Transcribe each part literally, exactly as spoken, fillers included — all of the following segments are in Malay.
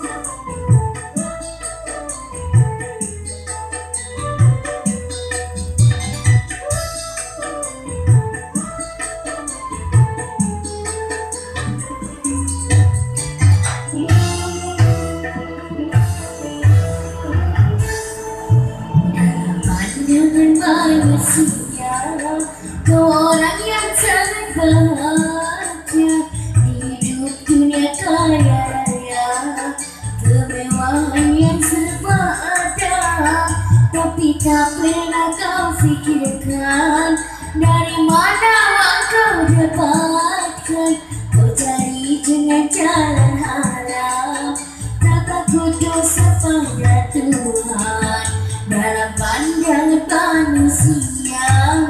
manusia, kau orang yang sangat bahagia. Hidup dunia kaya raya, kemewahan yang serba ada, tapi tak pernah kau fikirkan dari mana kau dapatkan. Kau cari dengan jalan haram, tak takut dosa pada Tuhan dalam pandangan manusia.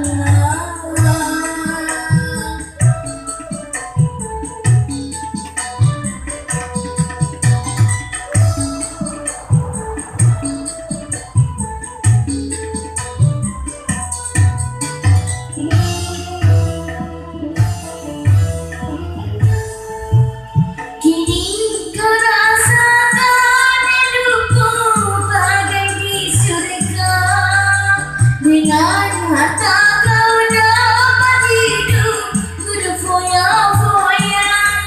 Dengan harta kau dapat hidup hidup foya-foya.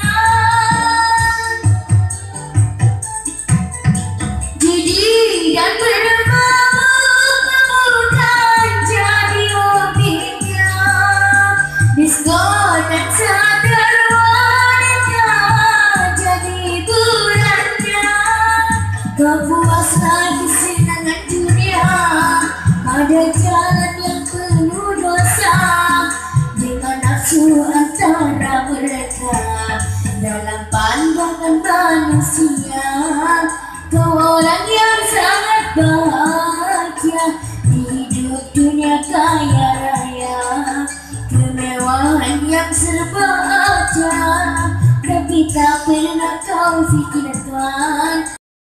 Jadi dan bermabuk bukan jadi hobinya. Diskon dan sadar wanita jadi hiburannya. Kau puaslah kesenangan dunia, ada jalan yang penuh dosa, dengan nafsu antara mereka dalam pandangan manusia. Kau orang yang sangat bahagia di hidup dunia kaya raya, kemewahan yang serba ada, tapi tak pernah kau fikirkan.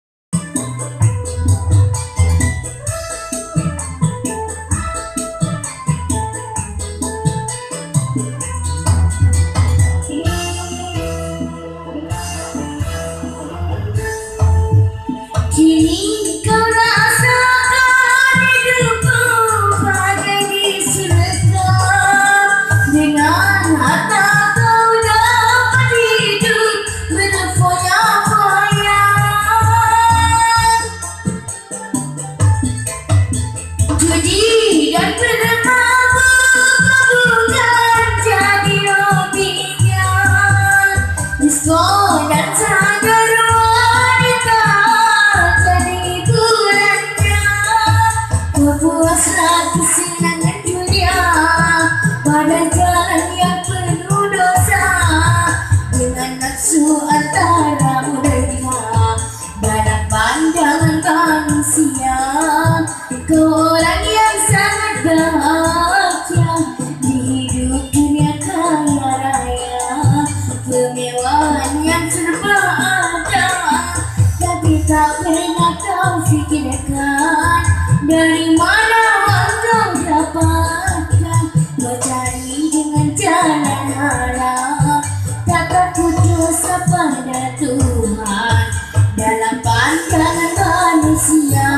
Kini kau rasakan hidupmu bagai di surga, dengan harta kau dapat hidup berfoya-foya. Judi dan bermabuk bukan jadi hobinya. Diskon dan sadar wanita jadi hiburannya. Kau puaslah kesenangan dunia pada jalan yang penuh dosa, dengan nafsu antara mereka dalam pandangan manusia. Kau orang yang sangat bahagia di hidup dunia kaya raya, kemewahan yang serba ada, tapi tak pernah kau fikirkan dari mana kau dapatkan. Kau cari dengan jalan haram, tak takut dosa pada Tuhan dalam pandangan manusia.